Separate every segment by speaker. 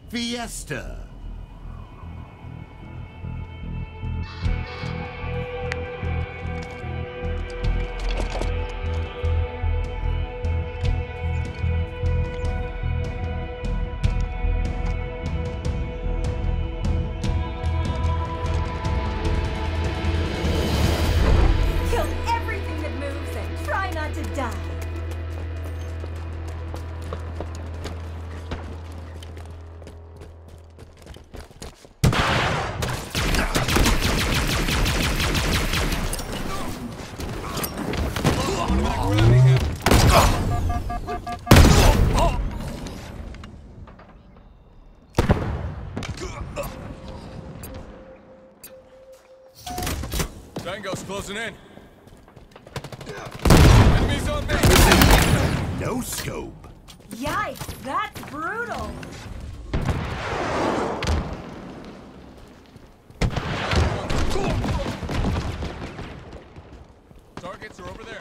Speaker 1: Fiesta.
Speaker 2: Kill everything that moves and try not to die.
Speaker 3: Tango's closing in. Enemies on me!
Speaker 1: No scope.
Speaker 2: Yikes, that's brutal.
Speaker 3: Targets are over there.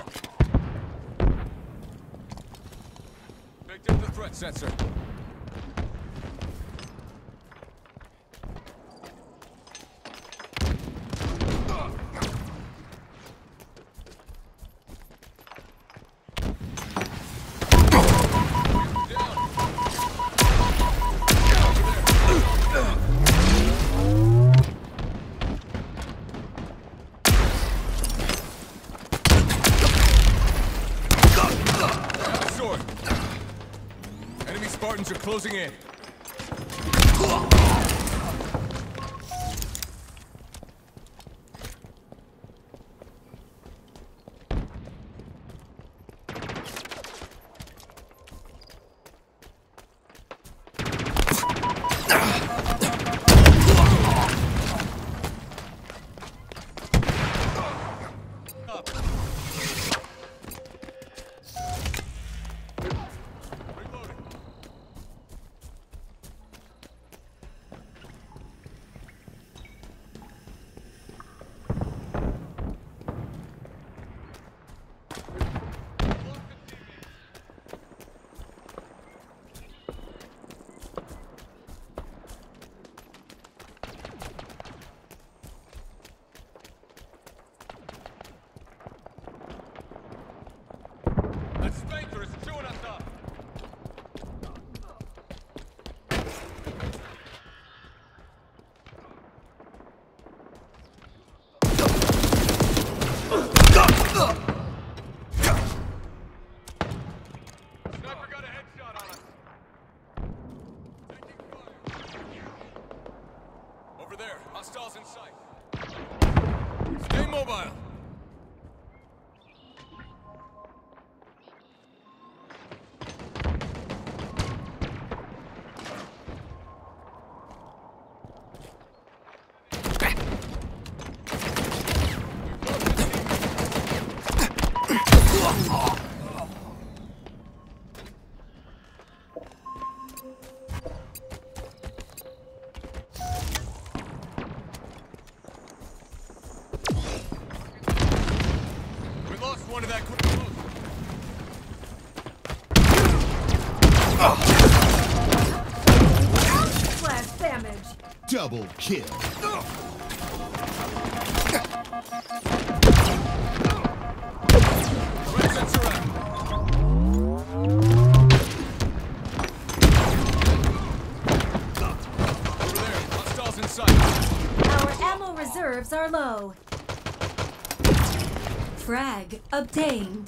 Speaker 3: Picked up the threat sensor. Enemy Spartans are closing in. That spanker is chewing us up. Sniper got a headshot on us. Taking fire. Over there, hostiles in sight. Stay mobile. We lost one of that group.
Speaker 2: Splash damage.
Speaker 1: Double kill.
Speaker 3: Threat sensor out. Over there, hostiles in sight.
Speaker 2: Our ammo reserves are low. Frag obtained.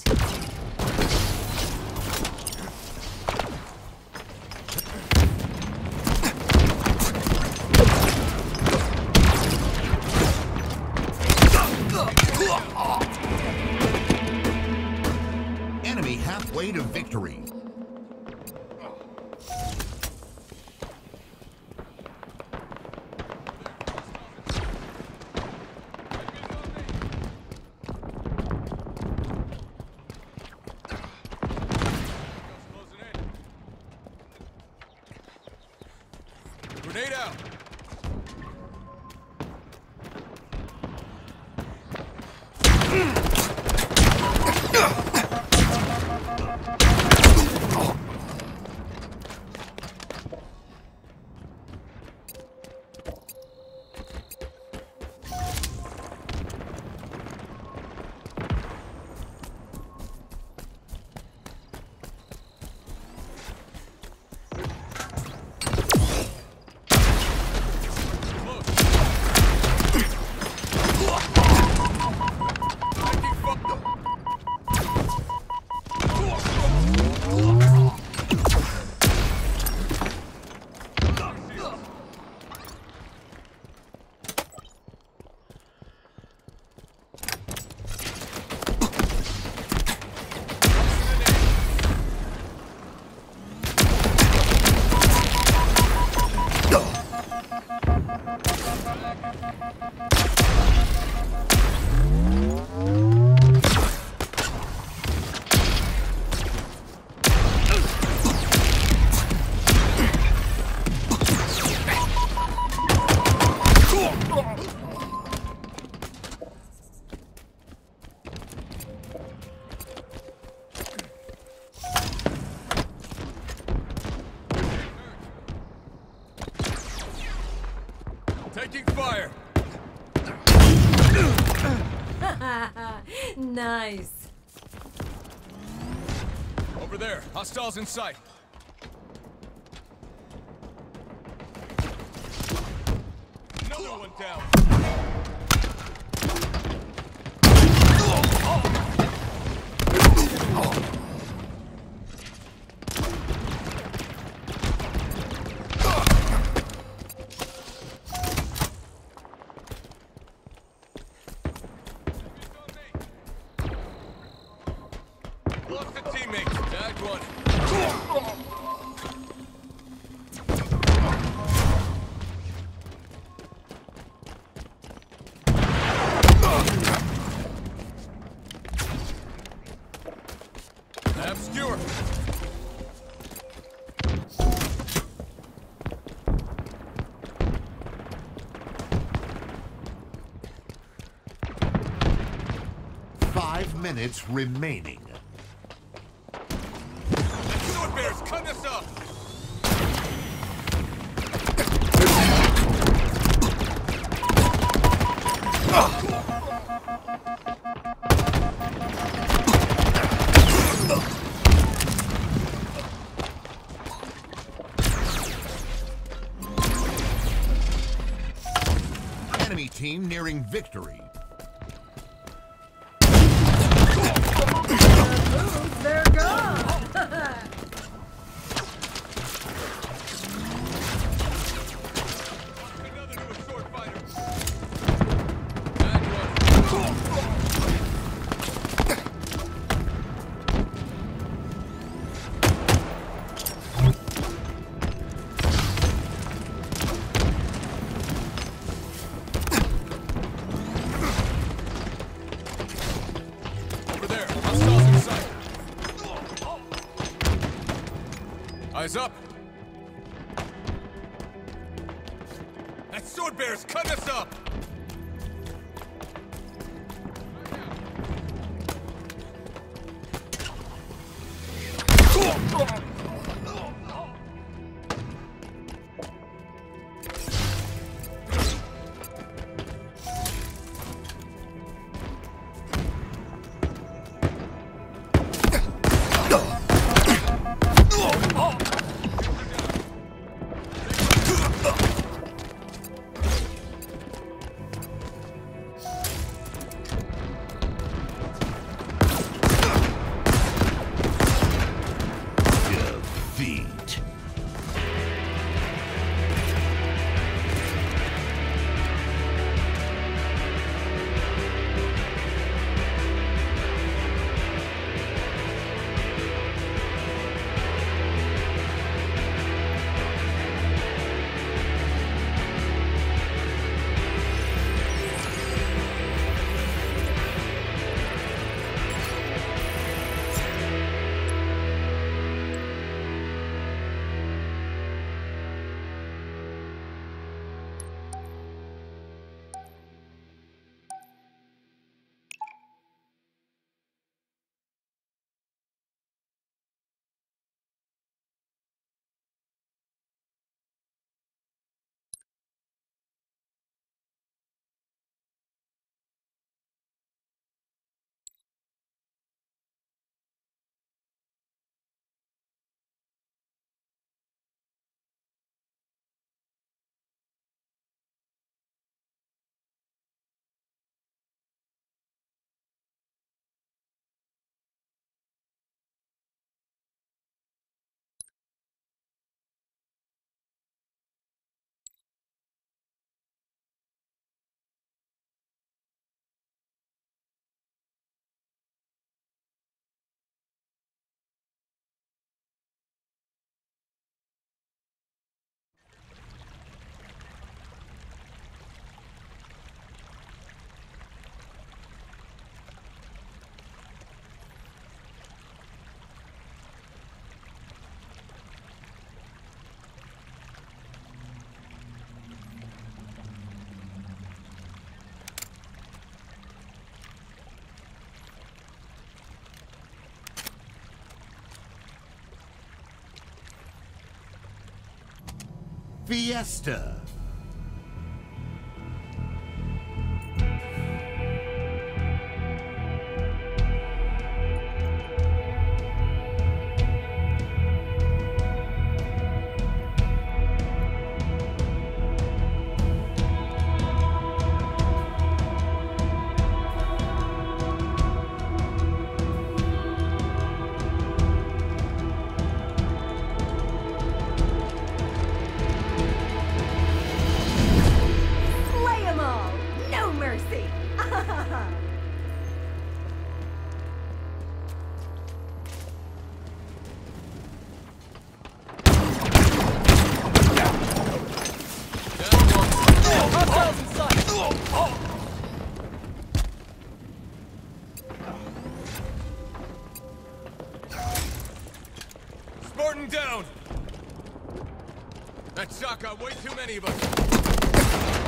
Speaker 1: Enemy halfway to victory.
Speaker 3: Grenade out. Taking fire.
Speaker 2: Nice.
Speaker 3: Over there. Hostiles in sight. Another one down. Lost a teammate. Tagged one. Obscure.
Speaker 1: Five minutes remaining.
Speaker 3: Sword bears, cut this up.
Speaker 1: Enemy team nearing victory.
Speaker 2: Moves, they're gone.
Speaker 3: Another new sword fighter. Tagged one. Over there. Hostiles in sight. Eyes up. That sword bear's cutting us up.
Speaker 1: Fiesta.
Speaker 2: Slay 'em all! No mercy!
Speaker 3: Hostiles in sight! Spartan down! That shot got way too many of us.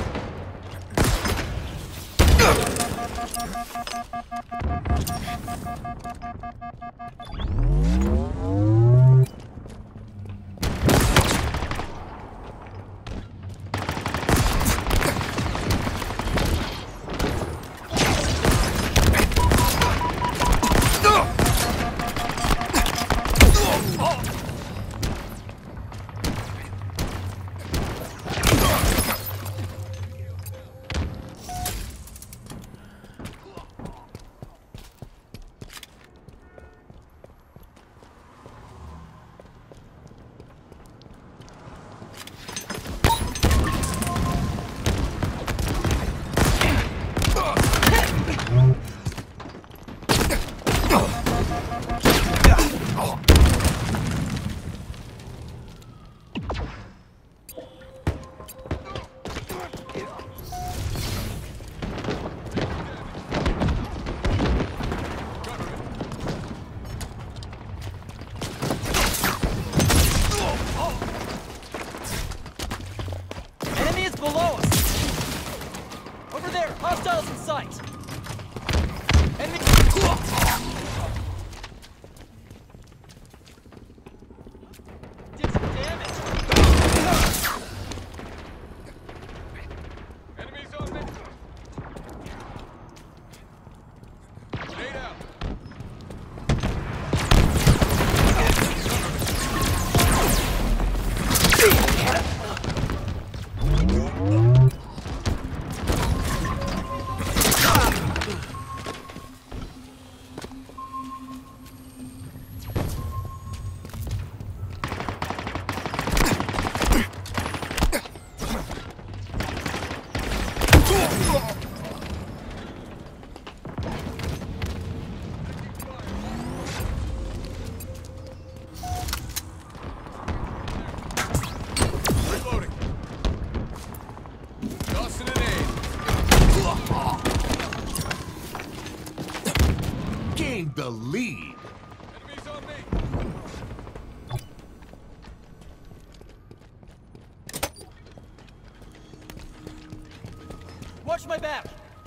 Speaker 4: Enemy is below us! Over there! Hostiles in sight! Enemy... Did some damage!
Speaker 3: Enemies on me! Grenade out! Reloading. Tossing an aid.
Speaker 1: Gained the lead.
Speaker 3: Enemies on me.
Speaker 4: Watch my back!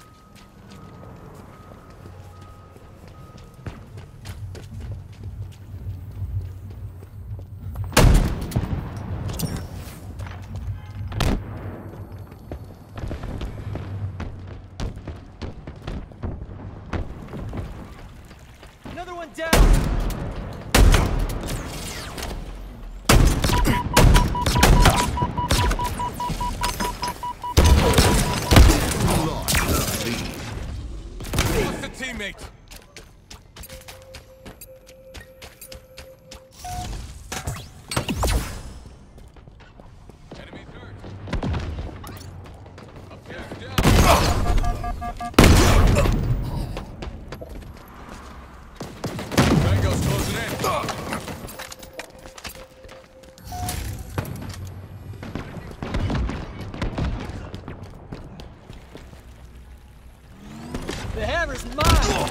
Speaker 4: Another one down!
Speaker 1: Lost the lead.
Speaker 3: Lost a teammate. Enemies hurt. Up there, down. Tango's closing in.
Speaker 4: The hammer's mine!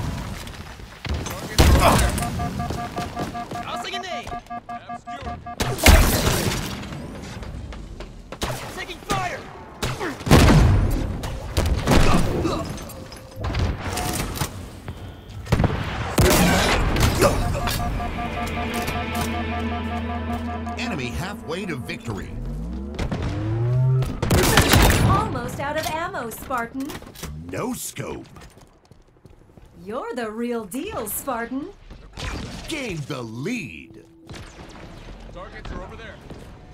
Speaker 4: Tossing a nade!
Speaker 3: Have Stewart.
Speaker 4: Taking fire!
Speaker 1: Enemy halfway to victory.
Speaker 2: out of ammo, Spartan.
Speaker 1: No scope.
Speaker 2: You're the real deal, Spartan.
Speaker 1: Gain the lead.
Speaker 3: Targets are over there.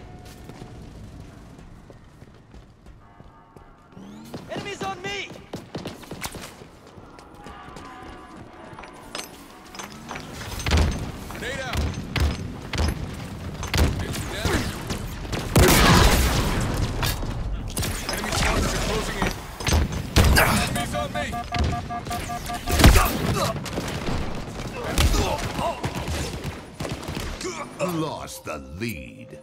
Speaker 4: Enemies on me!
Speaker 3: Grenade out. It's down. Enemy squads are closing in. Enemies on me.
Speaker 1: Lost the lead.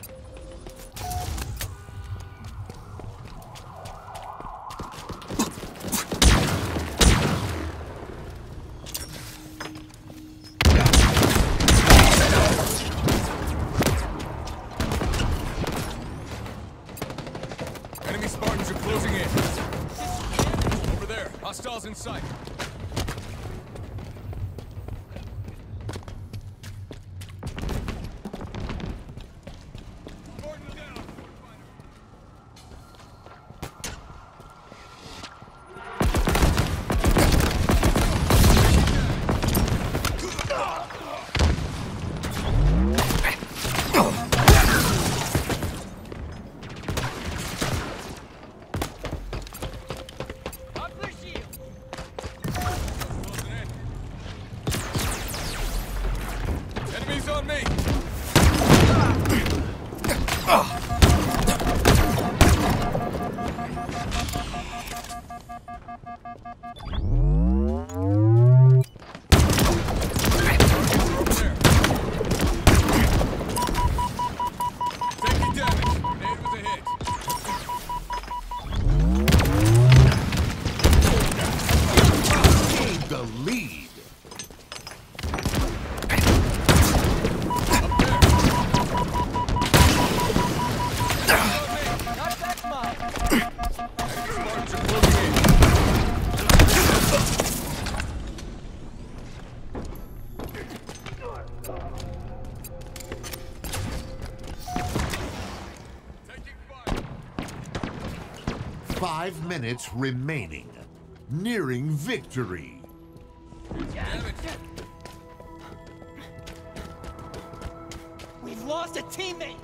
Speaker 3: Enemy Spartans are closing in. Over there. Hostiles in sight. Spartan down.
Speaker 4: Up their shield!
Speaker 3: Closing in. Enemies on me. Over there. Taking damage. Grenade was a hit.
Speaker 1: Gain the lead.
Speaker 4: Not back mine!
Speaker 3: Enemy Spartans are closing in.
Speaker 1: 5 minutes remaining. Nearing victory.
Speaker 3: Damage.
Speaker 4: We've lost a teammate!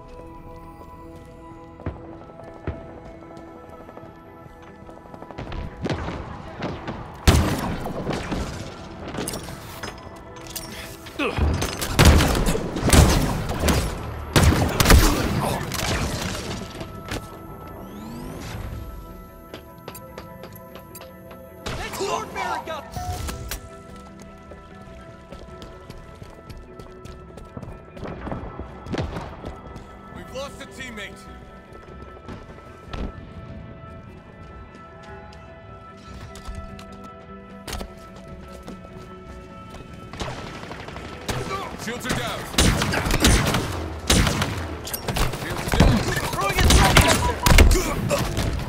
Speaker 4: It's Lord America!
Speaker 3: We've lost a teammate. Shields are down. Shields are down.
Speaker 4: Throwing in threat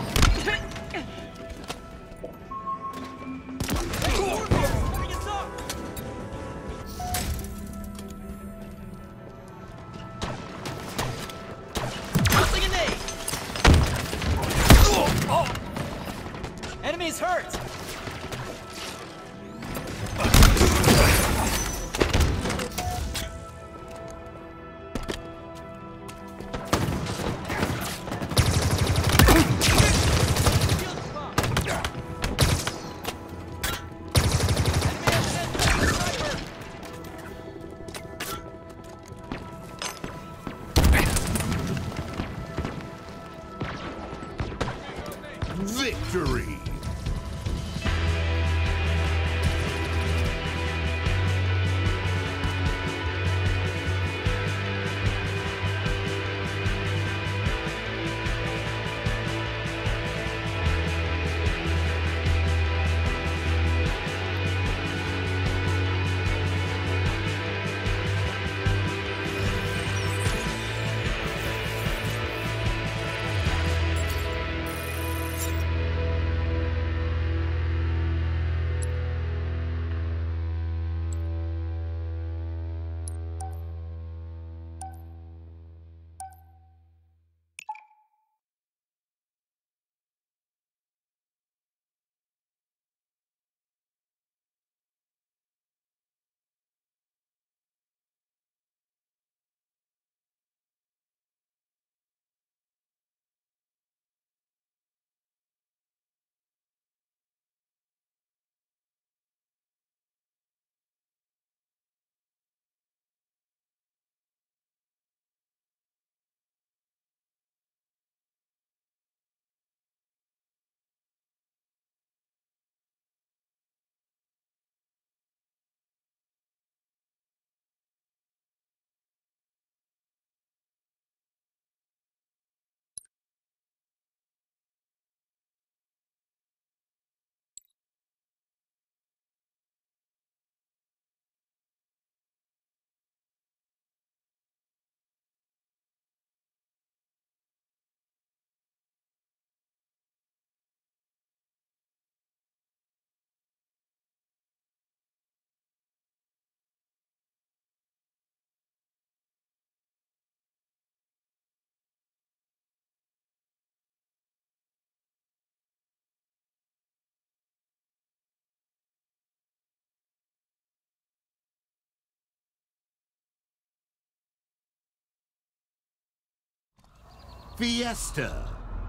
Speaker 4: Hey, Lord America! Bring us up! Tossing an aid! Enemy's hurt! Shield is popped. Enemy has an enemy sniper!
Speaker 1: Victory. Fiesta.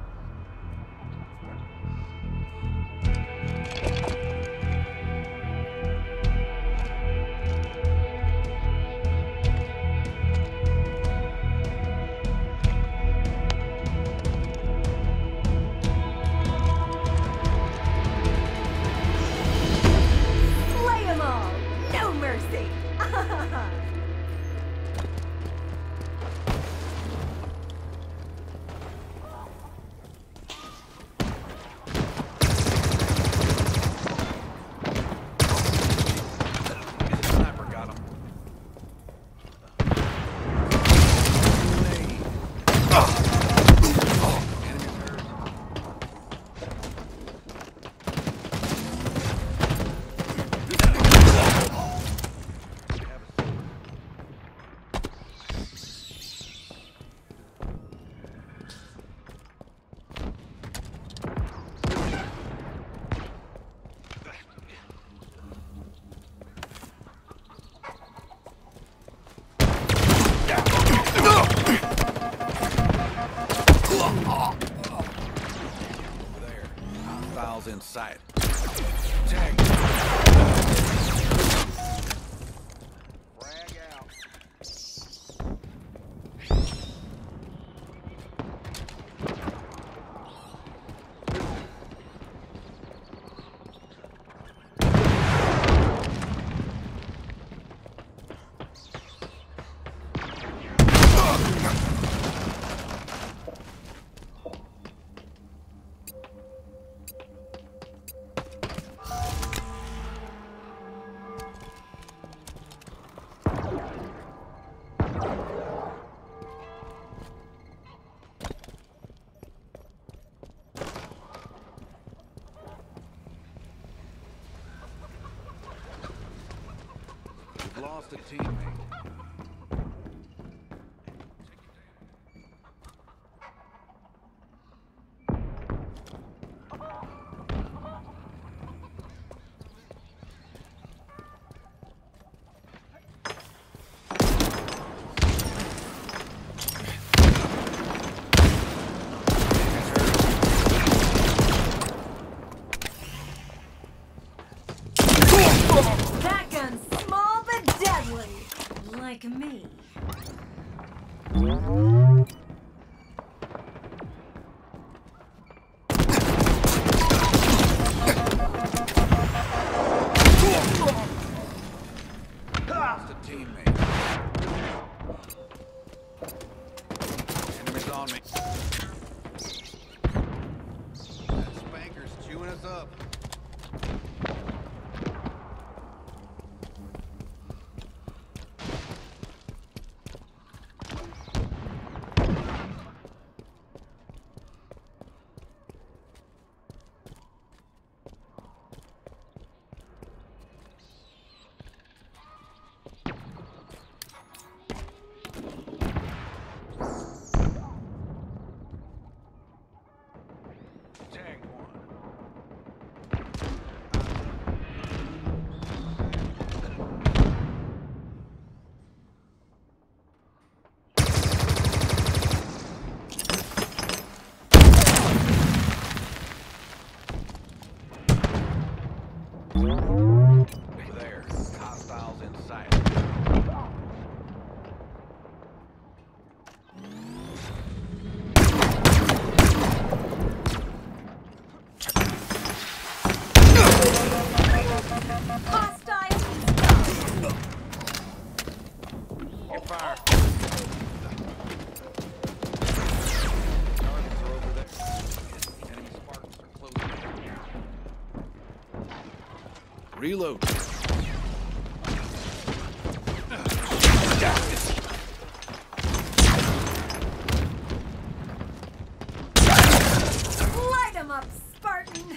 Speaker 2: Slay 'em all! No mercy!
Speaker 3: Sniper got him. Enemy's hurt. There. Hostiles in sight. Tag. Frag out. We've lost a teammate.
Speaker 2: That gun's small but deadly! Like me.
Speaker 3: Lost a teammate. Enemies on me. That spanker's chewing us up. Tag one. There. Hostiles in sight.
Speaker 2: Hostile!
Speaker 3: Get fire. Targets are over there. Enemy Spartans are closing in. Reload.
Speaker 2: Light 'em up, Spartan!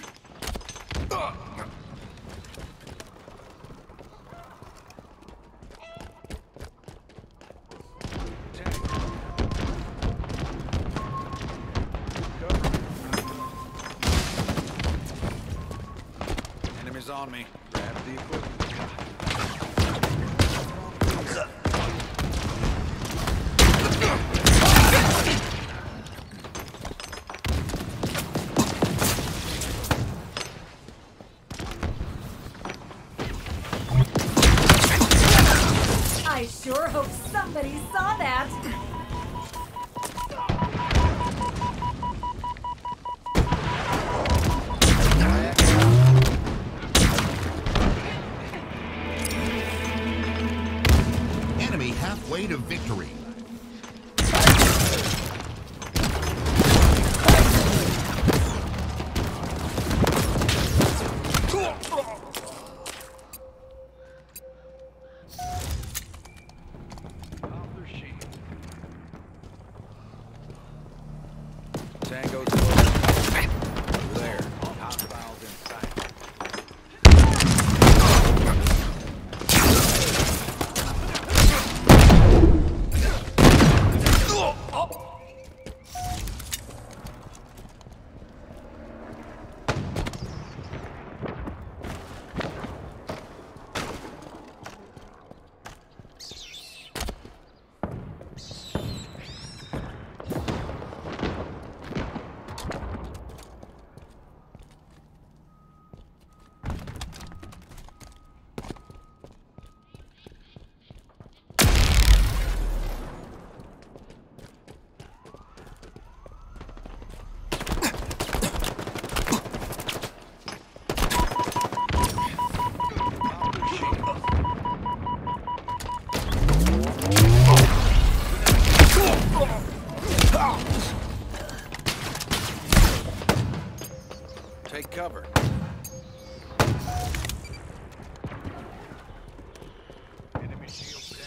Speaker 3: Enemies on me. Grab the equipment.
Speaker 2: sure hope somebody saw that.
Speaker 1: Enemy halfway to victory.
Speaker 3: Tango's close. There. Hostiles in sight. Take cover. Enemy shield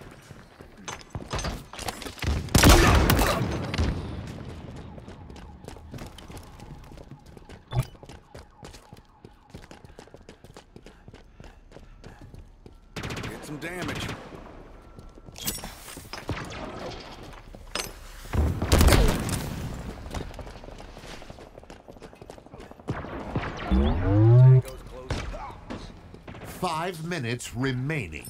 Speaker 3: down. Get some damage. Tango's close.
Speaker 1: 5 minutes remaining.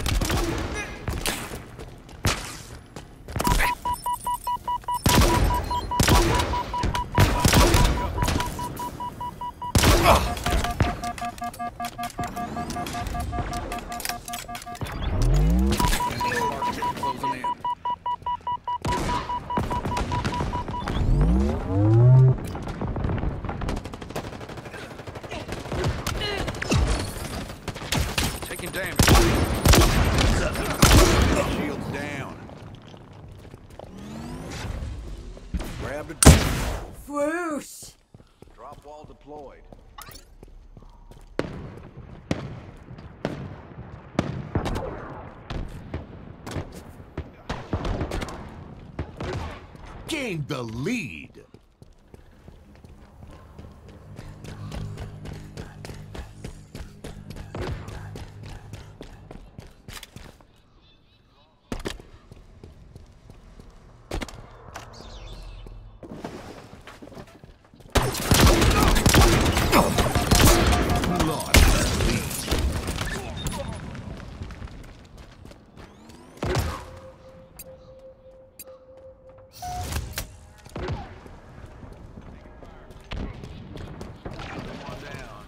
Speaker 3: Closing in. Taking damage. Shields down. Grab the
Speaker 2: Whoosh!
Speaker 3: drop wall deployed.
Speaker 1: Gained the lead. Lost the lead.
Speaker 3: One down.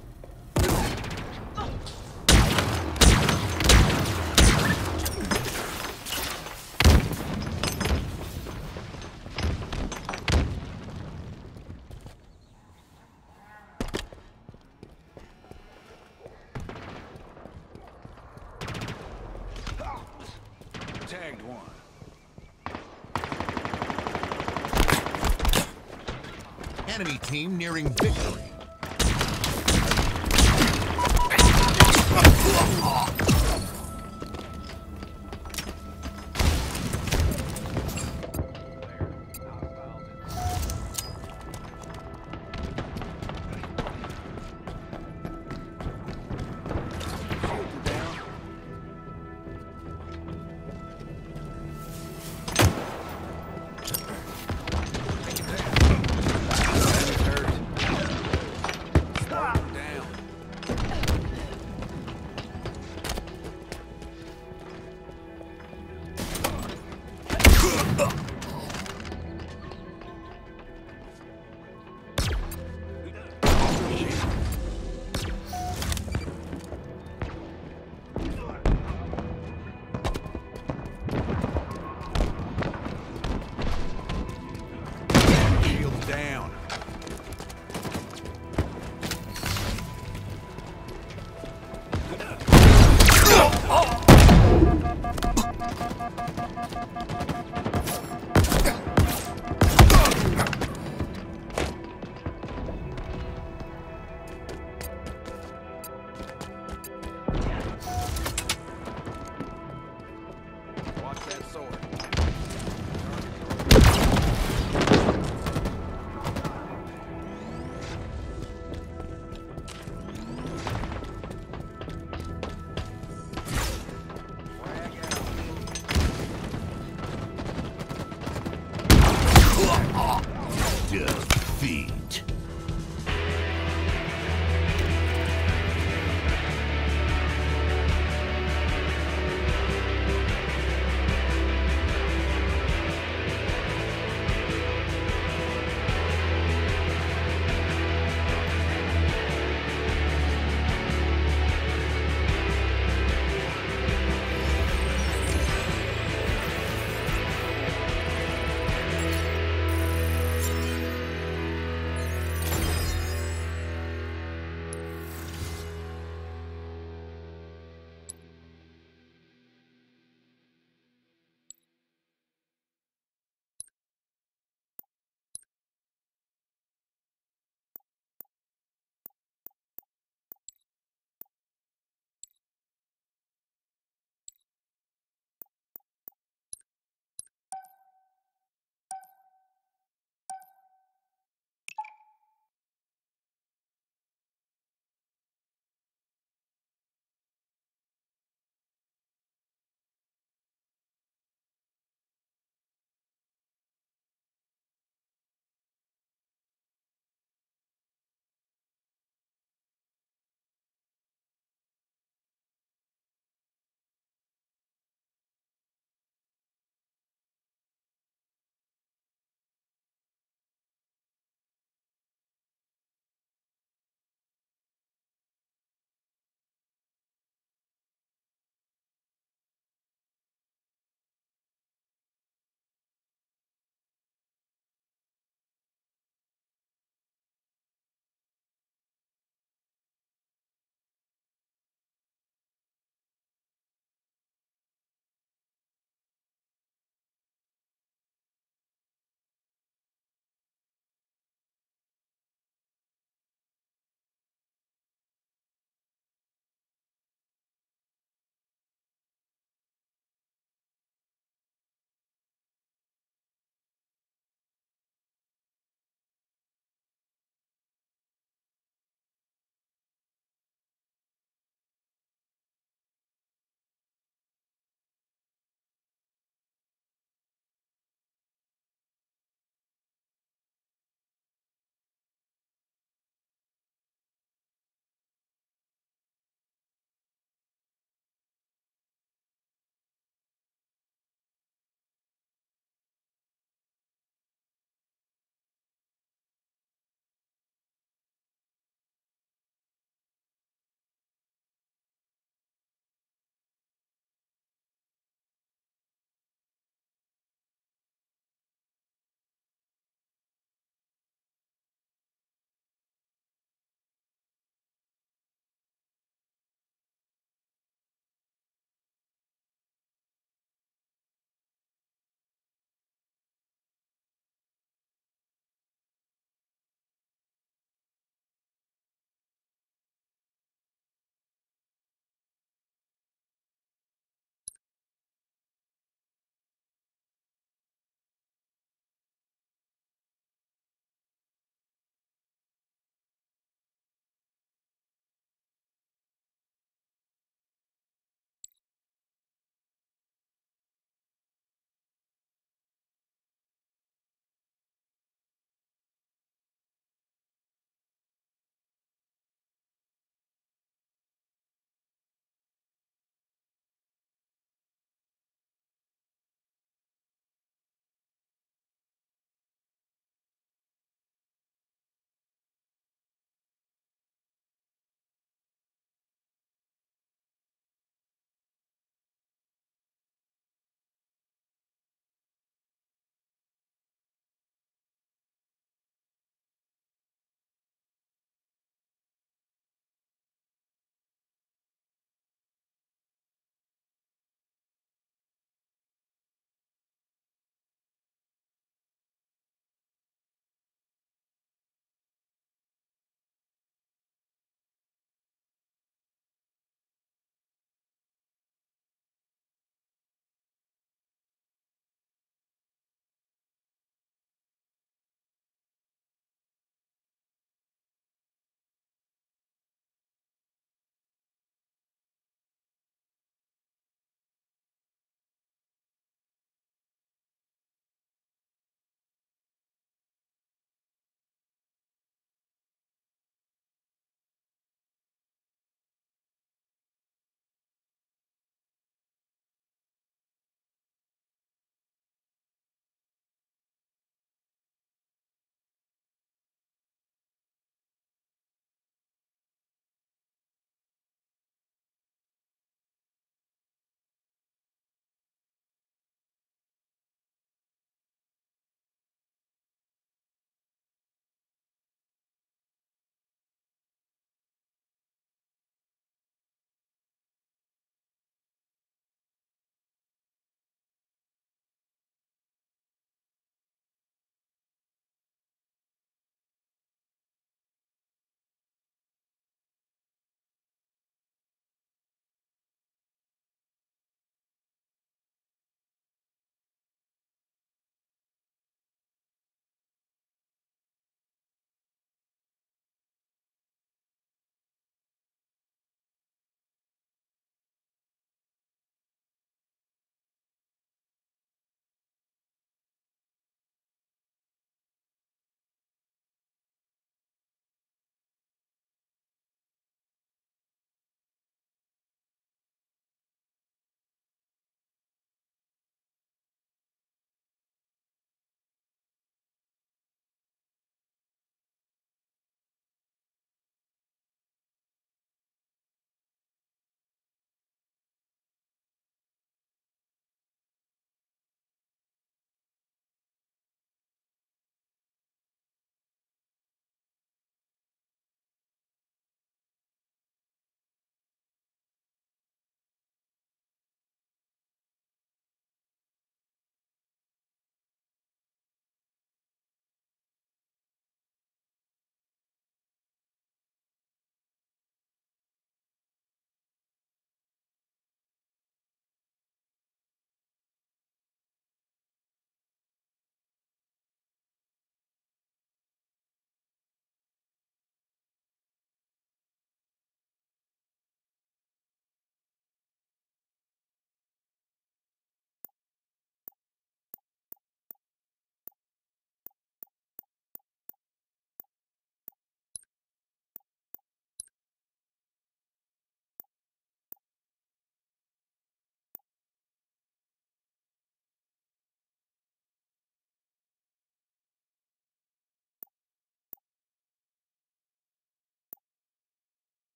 Speaker 3: Tagged one.
Speaker 1: Enemy team nearing victory.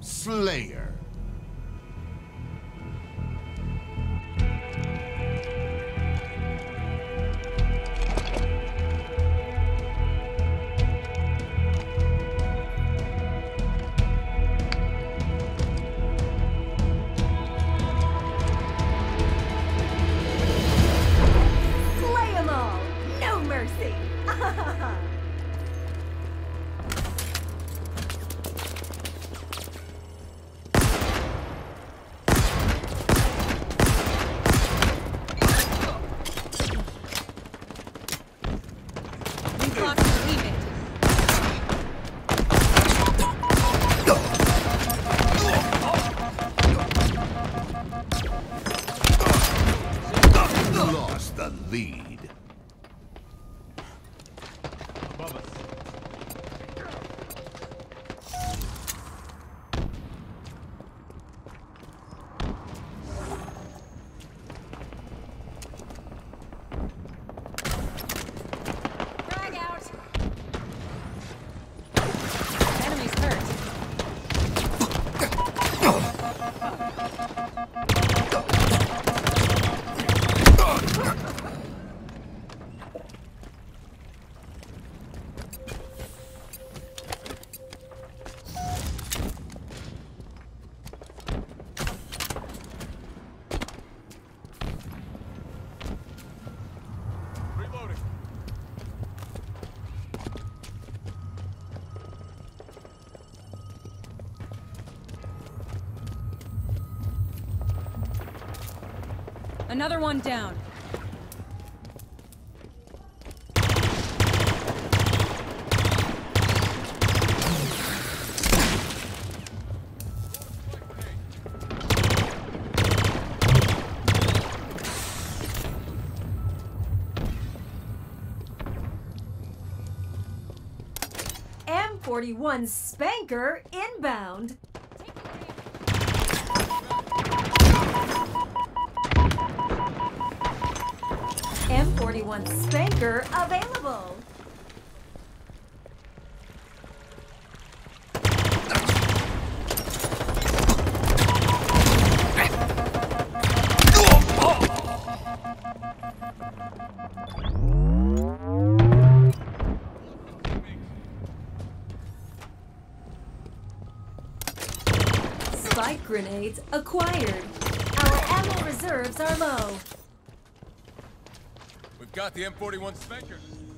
Speaker 1: Slayer.
Speaker 2: Slay 'em all! No mercy!
Speaker 5: We've lost a teammate.
Speaker 1: Lost the lead.
Speaker 3: Above us.
Speaker 5: Frag out. Enemy's hurt.
Speaker 3: Reloading.
Speaker 5: Another one down.
Speaker 2: M41 Spanker inbound. M41 Spanker available. Spike grenades acquired. Our ammo reserves are low.
Speaker 3: We've got the M41 Spanker.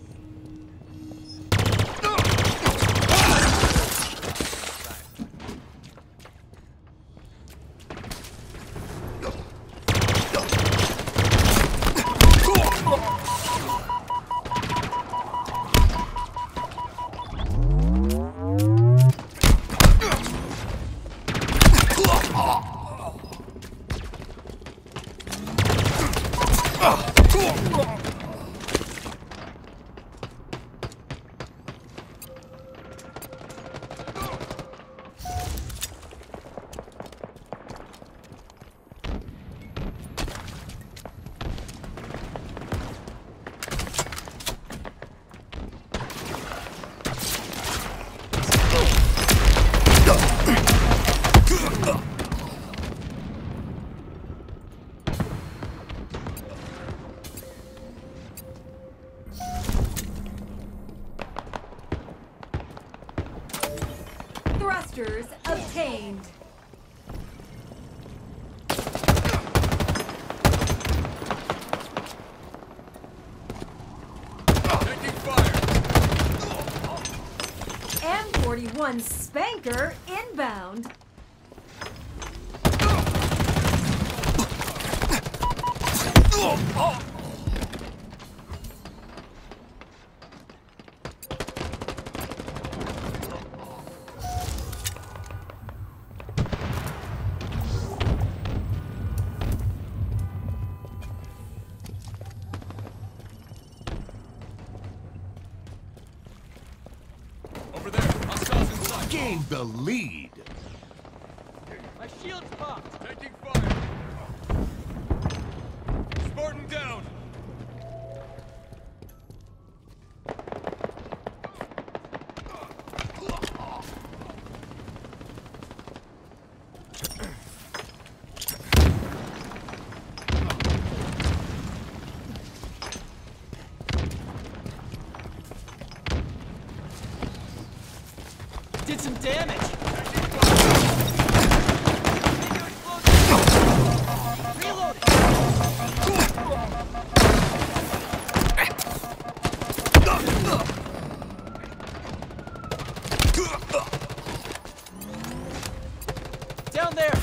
Speaker 2: Thrusters obtained.
Speaker 3: Taking fire.
Speaker 2: M41 Spanker inbound.
Speaker 3: Over there. Hostiles in sight.
Speaker 1: Gained the lead.
Speaker 4: My shield's popped.
Speaker 3: Taking fire. Spartan down.
Speaker 4: some damage. Down there!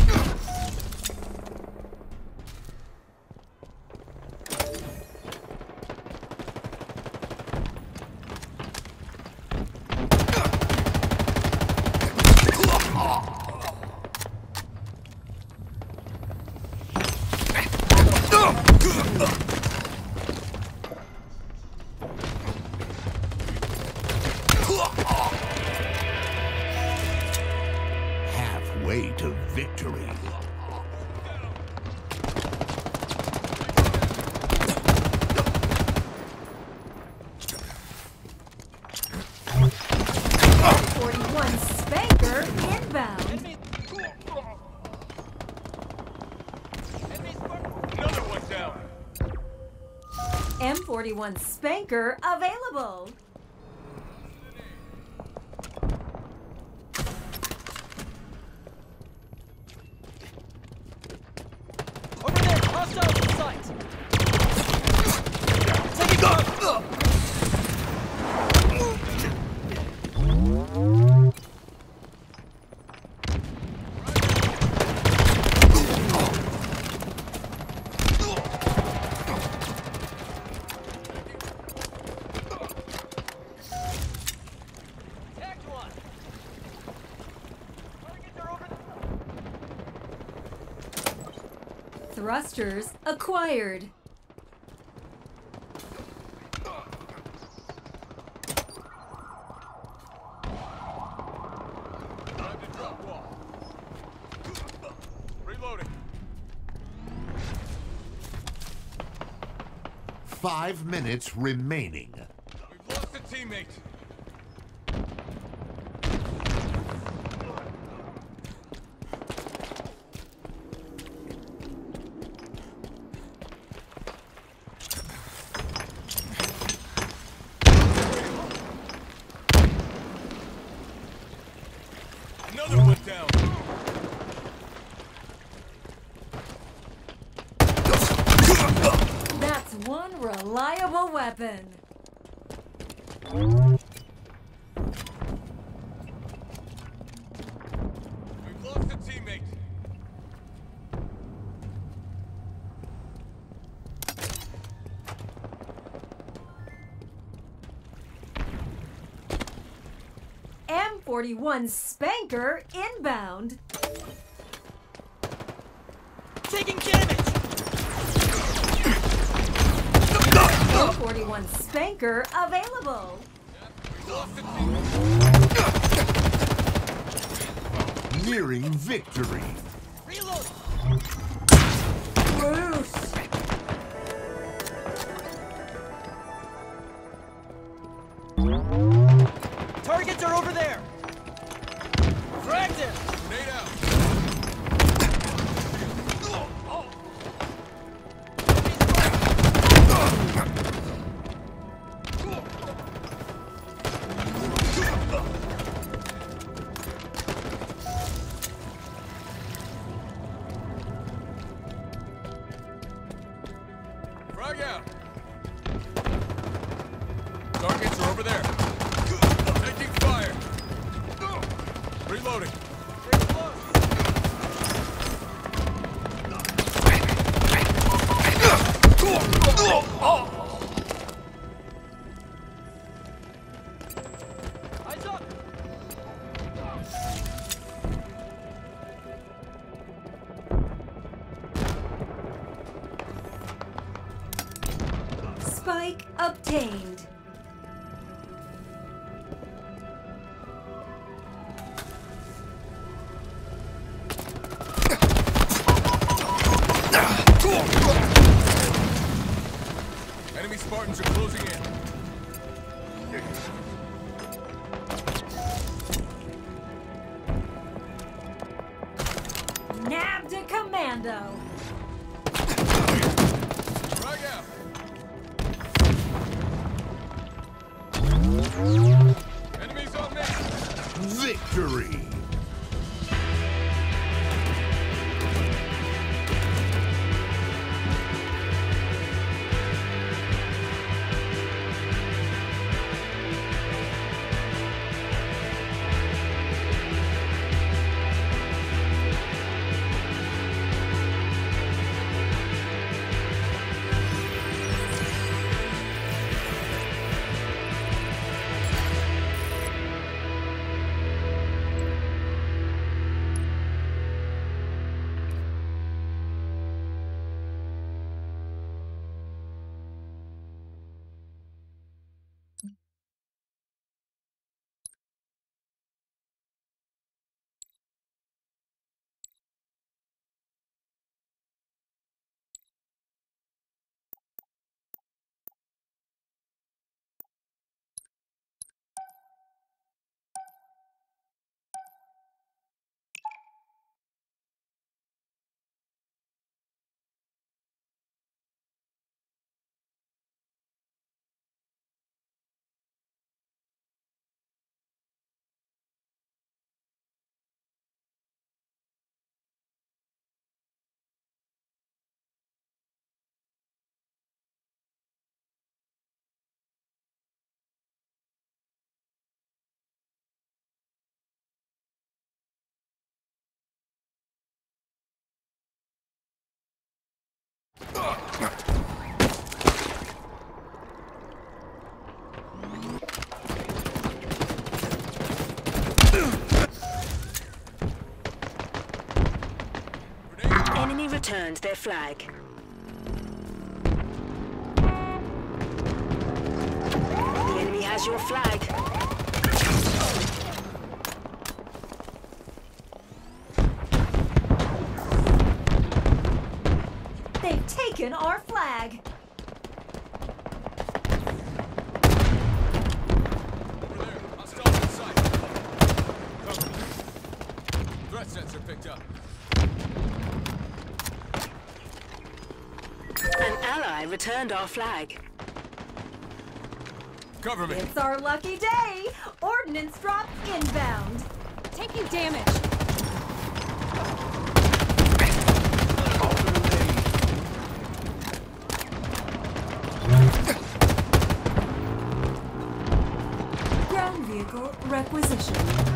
Speaker 1: Halfway to victory.
Speaker 2: M41 Spanker inbound.
Speaker 3: Another one down.
Speaker 2: M41 Spanker available.
Speaker 4: Over there! Hostiles in sight! Taking cover! Tagged one! Targets are over the...
Speaker 2: Thrusters acquired.
Speaker 3: Time to drop wall. Reloading.
Speaker 1: 5 minutes remaining.
Speaker 3: We've lost a teammate. Another one down.
Speaker 2: That's one reliable weapon.
Speaker 3: We've lost a teammate.
Speaker 2: M41 Spanker inbound.
Speaker 4: Taking damage!
Speaker 2: M41 Spanker available.
Speaker 3: We've lost a teammate.
Speaker 1: Nearing victory.
Speaker 4: Reload!
Speaker 2: Bruce.
Speaker 4: Targets are over there! Fragged him!
Speaker 3: Grenade out. Frag out. Targets are over there. Taking fire. Reloading.
Speaker 4: Eyes up!
Speaker 2: Spike obtained.
Speaker 3: Enemy Spartans are closing in.
Speaker 2: Nabbed a commando.
Speaker 3: Frag out. Enemies on me.
Speaker 1: victory.
Speaker 6: Enemy returned their flag. The enemy has your flag.
Speaker 2: They've taken our flag.
Speaker 3: Over there. Hostiles in sight. Cover me. Threat sensor picked up.
Speaker 6: An ally returned our flag.
Speaker 3: Cover me.
Speaker 2: It's our lucky day. Ordnance drop inbound.
Speaker 5: Taking damage.
Speaker 2: Ground vehicle requisitioned.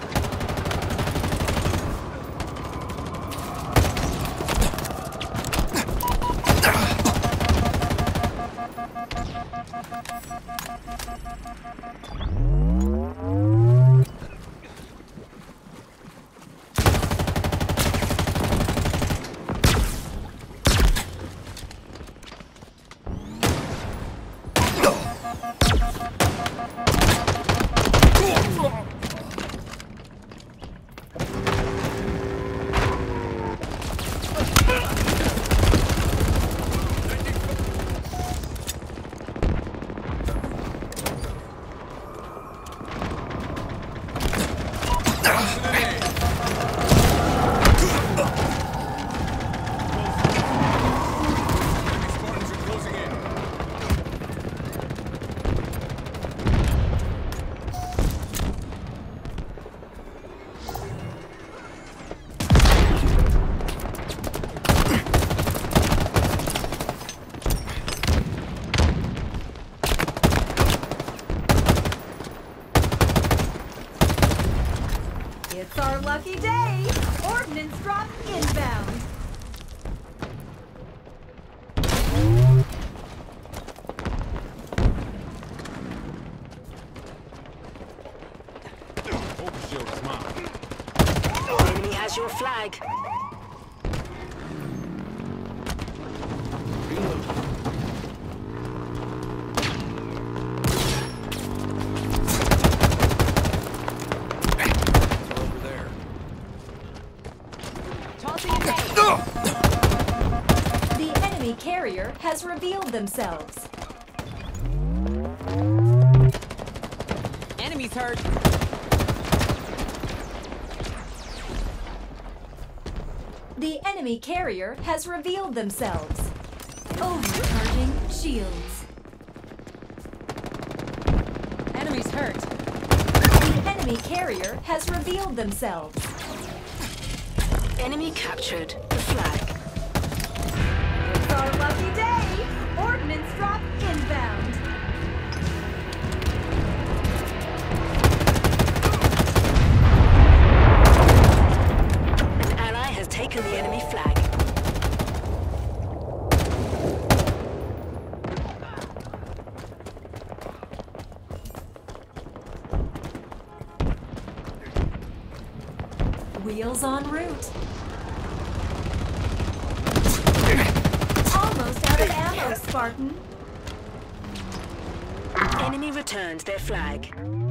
Speaker 3: Enemy Spartans are closing in.
Speaker 2: It's our lucky day. Ordnance drop inbound.
Speaker 3: Overshield is mine.
Speaker 6: The enemy has your flag.
Speaker 3: Over there.
Speaker 5: Tossing a grenade.
Speaker 2: The enemy carrier has revealed themselves.
Speaker 5: Enemies hurt.
Speaker 2: The enemy carrier has revealed themselves. Overcharging shields.
Speaker 5: Enemies hurt.
Speaker 2: The enemy enemy carrier has revealed themselves.
Speaker 6: Enemy captured the flag.
Speaker 2: It's our lucky day! Ordnance drop inbound.
Speaker 6: An ally has taken the enemy flag.
Speaker 2: Wheels en route. Almost out of ammo, Spartan.
Speaker 6: Enemy returned their flag.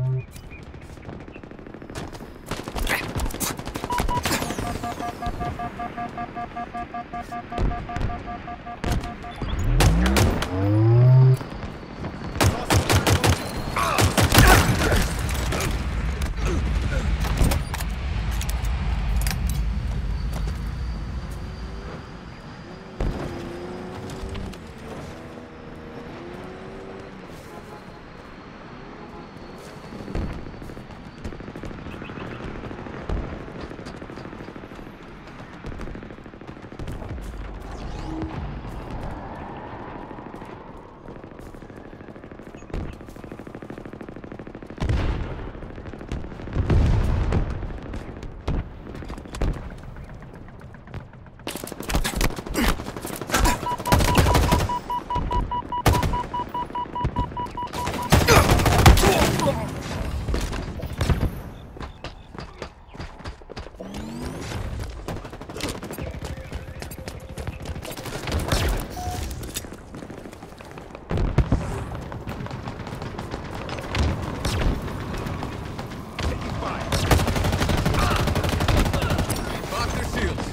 Speaker 3: Lock their shields.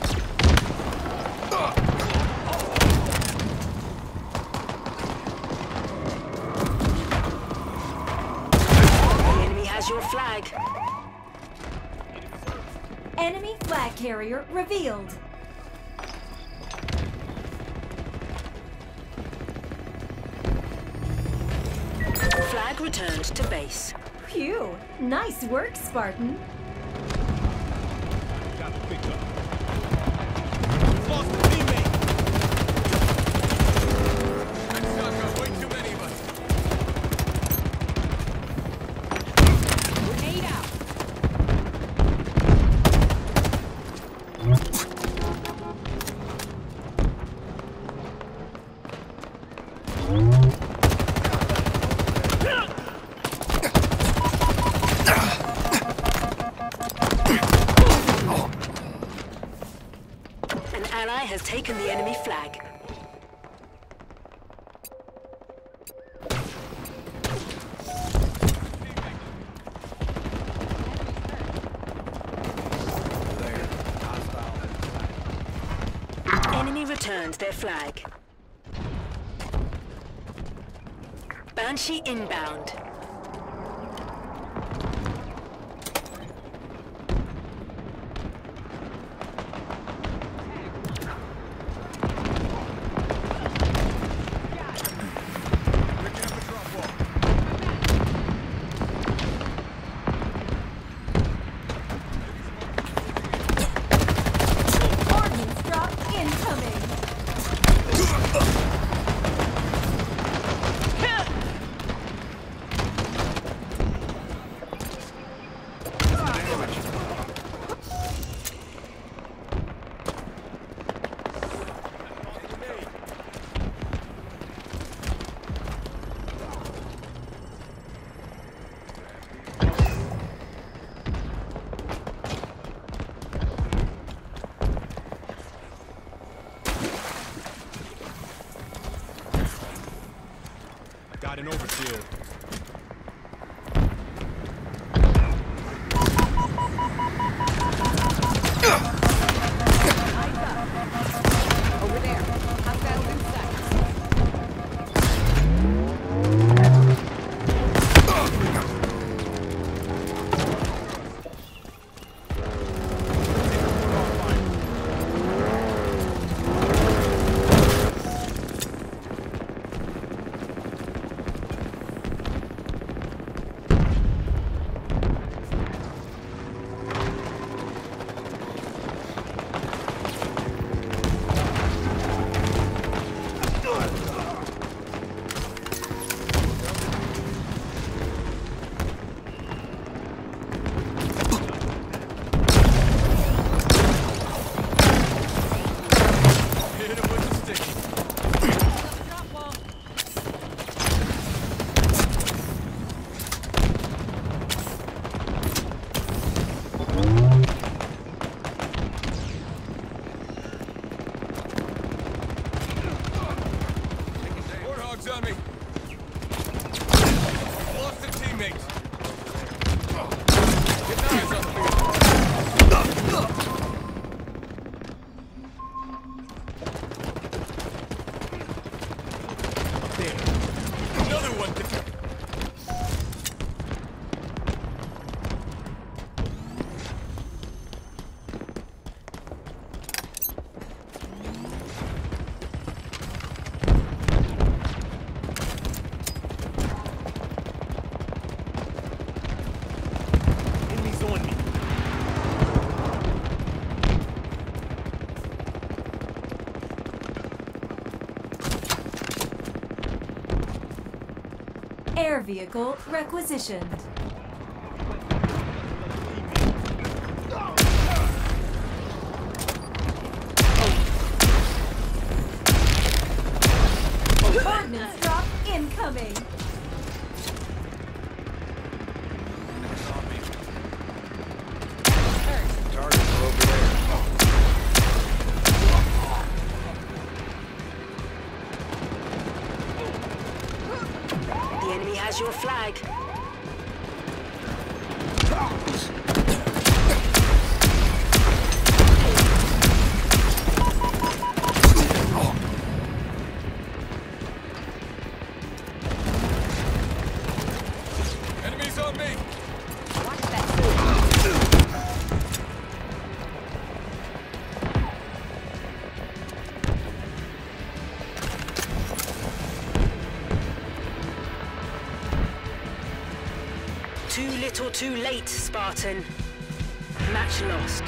Speaker 6: The enemy has your flag.
Speaker 2: Enemy flag carrier revealed.
Speaker 6: Flag returned to base.
Speaker 2: Phew, nice work, Spartan.
Speaker 3: Got it picked up. Lost a teammate. That shotgun, way too many of us.
Speaker 5: Grenade out.
Speaker 6: An ally has taken the enemy flag. Enemy returned their flag. Banshee inbound.
Speaker 3: Picking up a drop wall.
Speaker 2: Ordnance drop incoming.
Speaker 3: Got an overshield.
Speaker 5: Over there. Hostiles in sight.
Speaker 3: teammates. Get knives on the field. There. Another one.
Speaker 4: Enemies on me.
Speaker 2: Air vehicle requisitioned. Ordnance drop incoming.
Speaker 3: Targets are over there.
Speaker 6: The enemy has your flag.
Speaker 3: Enemies on me.
Speaker 5: Watch that.
Speaker 6: Too little too late, Spartan. Match lost.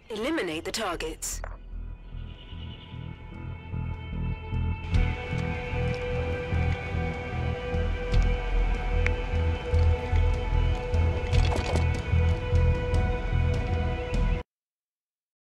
Speaker 6: Eliminate the targets.